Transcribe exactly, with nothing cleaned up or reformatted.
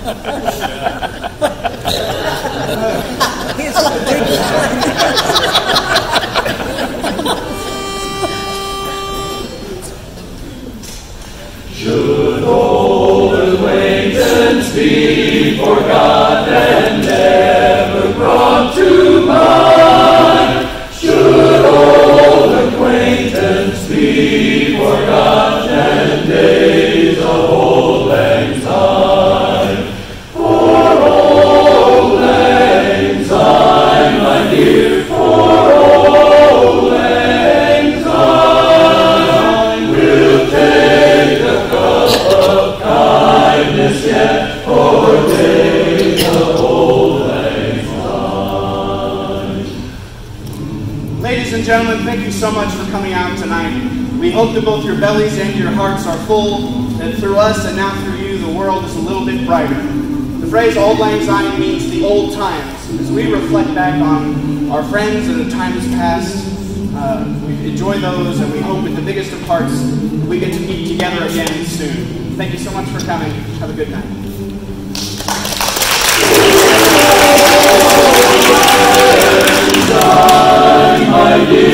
Should old acquaintance be forgot and never brought to mind? Should old acquaintance be forgot and days of old lang syne? For old lang syne, my dear, for old lang syne, we'll take a cup of kindness yet for days of old lang syne. Ladies and gentlemen, thank you so much for coming out tonight. We hope that both your bellies and your hearts are full, that through us and now through you, the world is a little bit brighter. The phrase Auld Lang Syne means the old times. As we reflect back on our friends and the times past, uh, we enjoy those, and we hope with the biggest of hearts that we get to meet together again soon. Thank you so much for coming. Have a good night. My dear.